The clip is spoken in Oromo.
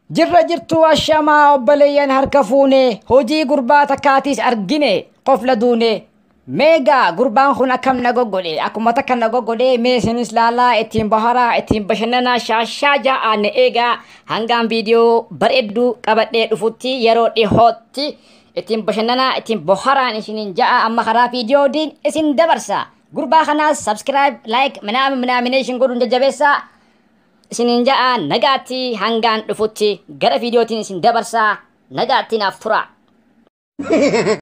Jirra jirtu ashamaa obboleeyyan harka fuune hojii gurbaa takkaatis argine qofla duune. Meegaa gurbaan kun akkam na goggode akkuma takka na goggode mee isinis laalaa ittiin baharaa ittiin bashannanaa shaashaa ja'aan eegaa hangaan viidiyoo bareedduu qabadhee dhufutti yeroo dhihootti ittiin bashannanaa ittiin baharaan isiniin ja'a amma karaa viidiyoodhaan isin dabarsa. Gurbaa kanaas subscribe like minaamination godhuun jajjabeessaa isiniin ja'a nagaatti hangaan dhufutti gara viidiyootiin isin dabarsa nagaatti naaf tura.